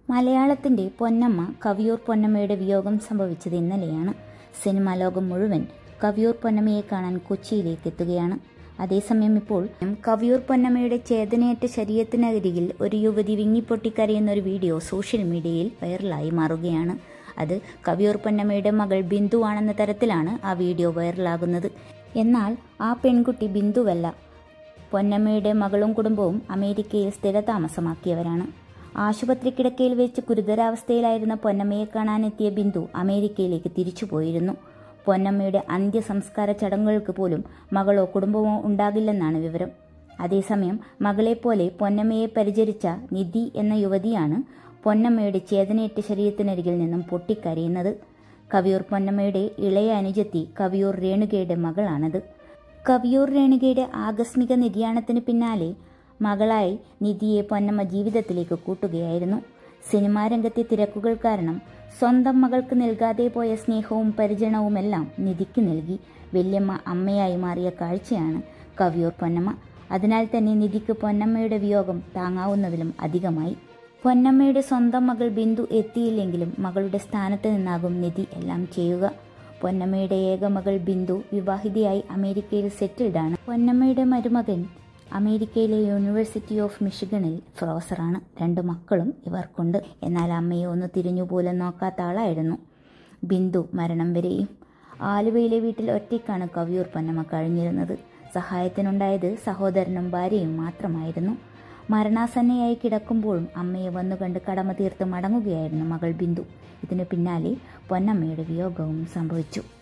മലയാളത്തിന്റെ പൊന്നമ്മ കവിയൂർ പൊന്നമ്മയുടെ വിയോഗം സംഭവിച്ചത് ഇന്നലെയാണ്. സിനിമാ ലോകം മുഴുവൻ കവിയൂർ പൊന്നമ്മയെ കാണാൻ കൊച്ചിയിലേക്ക് എത്തുകയാണ്. അതേസമയം ഇപ്പോൾ കവിയൂർ പൊന്നമ്മയുടെ ചേതനയേറ്റ ശരീരത്തിനരികിൽ ഒരു യുവതി വിങ്ങിപ്പൊട്ടിക്കരയുന്ന ഒരു വീഡിയോ സോഷ്യൽ മീഡിയയിൽ വൈറലായി മാറുകയാണ്. അത് കവിയൂർ പൊന്നമ്മയുടെ മകൾ ബിന്ദു ആണെന്ന തരത്തിലാണ് ആ വീഡിയോ വൈറലാകുന്നത്. എന്നാൽ ആ പെൺകുട്ടി ബിന്ദുവല്ല. പൊന്നമ്മയുടെ മകളും കുടുംബവും അമേരിക്കയിൽ സ്ഥിരതാമസമാക്കിയവരാണ്. ആശുപത്രി കിടക്കയിൽ വെച്ച് ഗുരുതരാവസ്ഥയിലായിരുന്ന പൊന്നമ്മയെ കാണാനെത്തിയ ബിന്ദു അമേരിക്കയിലേക്ക് തിരിച്ചുപോയിരുന്നു. പൊന്നമ്മയുടെ അന്ത്യസംസ്കാര ചടങ്ങുകൾക്ക് പോലും മകളോ കുടുംബമോ ഉണ്ടാകില്ലെന്നാണ് വിവരം. അതേസമയം മകളെപ്പോലെ പൊന്നമ്മയെ പരിചരിച്ച നിധി എന്ന യുവതിയാണ് പൊന്നമ്മയുടെ ചേതനയേറ്റ ശരീരത്തിനരികിൽ നിന്നും പൊട്ടിക്കരയുന്നത്. കവിയൂർ പൊന്നമ്മയുടെ ഇളയ അനുജത്തി കവിയൂർ രേണുകയുടെ മകളാണത്. കവിയൂർ രേണുകയുടെ ആകസ്മിക നിര്യാണത്തിന് പിന്നാലെ മകളായി നിധിയെ പൊന്നമ്മ ജീവിതത്തിലേക്ക് കൂട്ടുകയായിരുന്നു. സിനിമാ രംഗത്തെ തിരക്കുകൾ കാരണം സ്വന്തം മകൾക്ക് നൽകാതെ പോയ സ്നേഹവും പരിചരണവുമെല്ലാം നിധിക്ക് നൽകി വല്യമ്മ അമ്മയായി മാറിയ കാഴ്ചയാണ് കവിയൂർ പൊന്നമ്മ. അതിനാൽ തന്നെ നിധിക്ക് പൊന്നമ്മയുടെ വിയോഗം താങ്ങാവുന്നതിലും അധികമായി. പൊന്നമ്മയുടെ സ്വന്തം മകൾ ബിന്ദു എത്തിയില്ലെങ്കിലും മകളുടെ സ്ഥാനത്ത് നിന്നാകും നിധി എല്ലാം ചെയ്യുക. പൊന്നമ്മയുടെ ഏക മകൾ ബിന്ദു വിവാഹിതയായി അമേരിക്കയിൽ സെറ്റിൽഡാണ്. പൊന്നമ്മയുടെ മരുമകൻ അമേരിക്കയിലെ യൂണിവേഴ്സിറ്റി ഓഫ് മിഷിഗണിൽ പ്രൊഫസറാണ്. 2 മക്കളും ഇവർക്കുണ്ട്. എന്നാൽ അമ്മയെ ഒന്ന് തിരിഞ്ഞുപോലും നോക്കാത്ത ആളായിരുന്നു ബിന്ദു മരണം വരെയും. ആലുവയിലെ വീട്ടിൽ ഒറ്റയ്ക്കാണ് കവിയൂർ പൊന്നമ്മ കഴിഞ്ഞിരുന്നത്. സഹായത്തിനുണ്ടായത് സഹോദരനും ഭാര്യയും മാത്രമായിരുന്നു. മരണാസന്നയായി കിടക്കുമ്പോഴും അമ്മയെ വന്നുകണ്ട് കടമ തീർത്ത് മടങ്ങുകയായിരുന്നു മകൾ ബിന്ദു. ഇതിനു പിന്നാലെ പൊന്നമ്മയുടെ വിയോഗവും സംഭവിച്ചു.